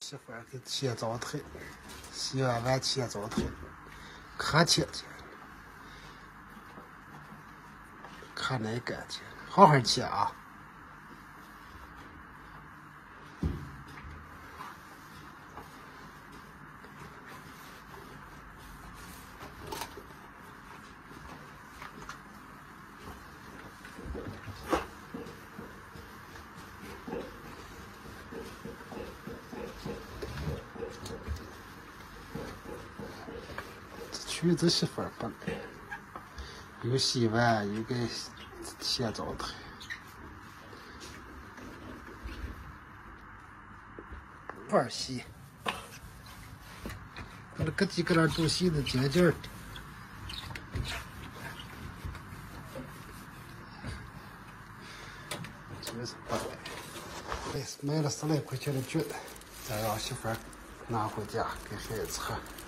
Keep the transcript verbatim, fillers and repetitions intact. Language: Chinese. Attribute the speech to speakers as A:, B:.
A: 媳妇儿给切早腿，洗完碗切早腿，可切切，可耐干净，好好切啊！娶这媳妇儿不赖，又洗碗又给切早腿，块儿洗，那咯叽咯啦都洗的净净的。真是不赖，买买了十来块钱的菌，再让媳妇儿拿回家给孩子喝。